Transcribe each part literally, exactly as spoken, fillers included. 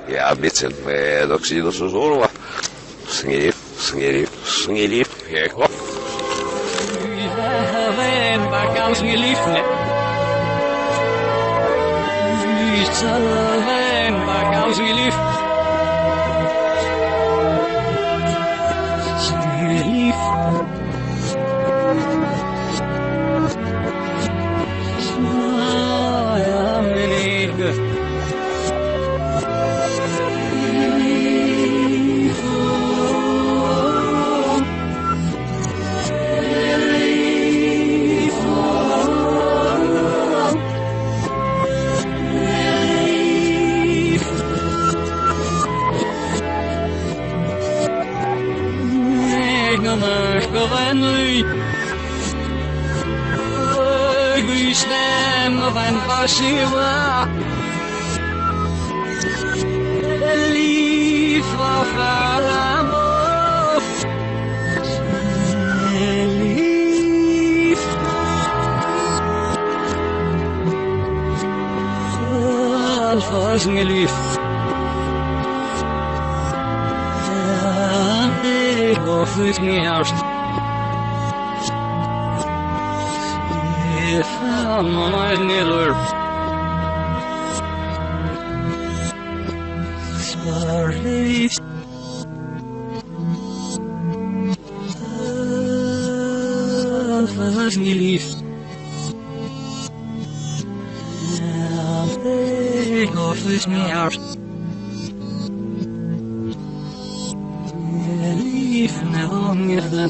Ja Benson, dok si do susurwa. Snelif, Snelif, Snelif, eko. Ven, bakal Snelif. Ven, bakal Snelif. Snelif. Saya menikah. Maar gewendelijk, ik stem van passiva, lief van verlangen, lief, als was me lief. Ik hoef het niet eerst. Ik ga maar niet door. Spaar lief. Het was niet lief. Ik hoef het niet eerst. Lief naar ongeveer.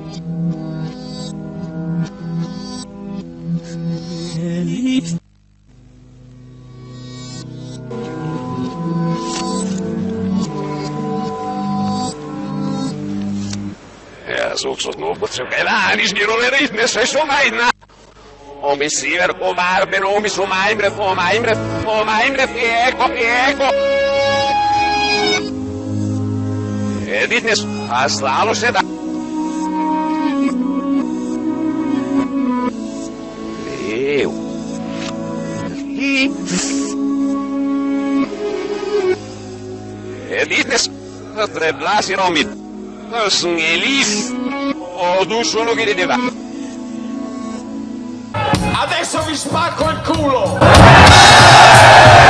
Lief. Ja, zoals nog wat zo gedaan is, niet alleen niet meer zo mijn. Om me zeer, om maar ben om zo mijn bref, om mijn bref, om mijn bref, eko, eko. Dit is Aslalo seda. Eu. Dit is het reblasie romit. Snelif. O du solo che deva. Adesso vi spacco il culo!